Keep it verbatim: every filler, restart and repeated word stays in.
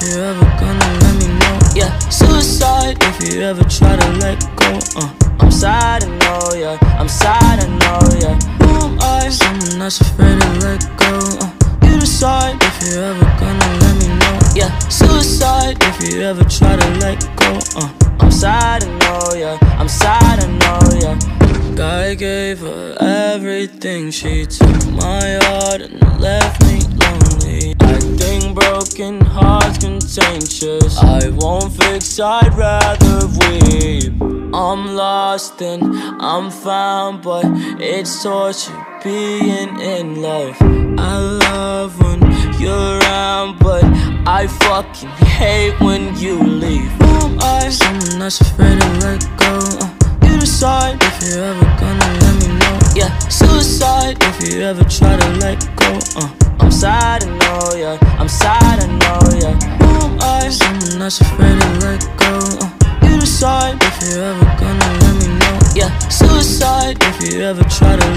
if you ever gonna let me know. Yeah, suicide if you ever try to let go. uh, I'm sad, I know, yeah, I'm sad, I know, yeah. Who am I? Someone that's afraid to let go. uh, You decide if you ever gonna let me know. Yeah, suicide if you ever try to let go. uh, I'm sad, I know, yeah, I'm sad, I know, yeah. I gave her everything, she took my heart and left me lonely. I think broken hearts contagious. I won't fix, I'd rather weep. I'm lost and I'm found, but it's torture being in love. I love when you're around, but I fucking hate when you leave. Who am I? Someone that's afraid to let go. uh, You decide if you ever gonna let me know. Yeah, suicide if you ever try to let go. uh, I'm sad, I know, yeah, I'm sad, I know, yeah. Who am I? Someone that's afraid to let go. uh, You decide if you ever gonna let me know. Yeah, suicide if you ever try to